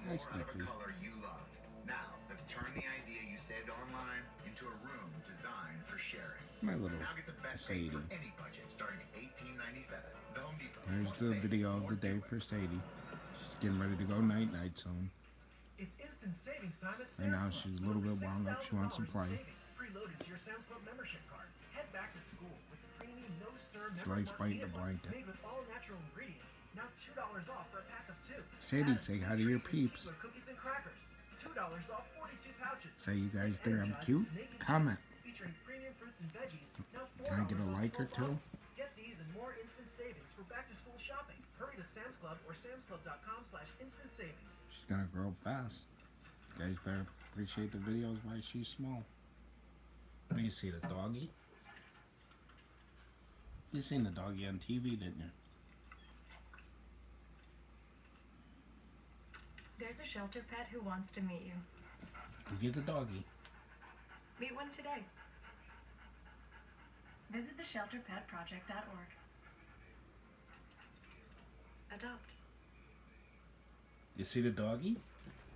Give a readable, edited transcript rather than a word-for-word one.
Hi, more out of a Sniffy. color you love. Now, let's turn the idea you saved online into a room designed for sharing. My little Now get the best Sadie. rate for any budget starting at $18.97. The Home Depot. Here's More the saving, video of more the day doing. for Sadie. She's getting ready to go night-night soon. It's instant savings time at Right now Sam's Club. she's a little bit wound up. She wants to $6,000 in play. savings preloaded to your Sam's Club membership card. Head back to school with creamy, no-stir She Member's likes Mark biting the peanut butter blanket. made with all-natural ingredients. Now $2 off for a pack of 2. Sadie, Add a say sweet hi to your treat with peeps. Keebler cookies and crackers. $2 off 42 pouches. Say you guys Stay think I'm energized cute? with naked Comment. chips Featuring premium fruits and veggies. Now Can I get a $4 off like or 12 two? bottles. Get these and more instant savings for back-to-school shopping. Hurry to Sam's Club or samsclub.com/instant savings. She's gonna grow up fast. You guys better appreciate the videos while she's small. What do you see, the doggy? You seen the doggy on TV, didn't you? There's a shelter pet who wants to meet you. Get the doggy. Meet one today. Visit theshelterpetproject.org. Adopt. You see the doggy?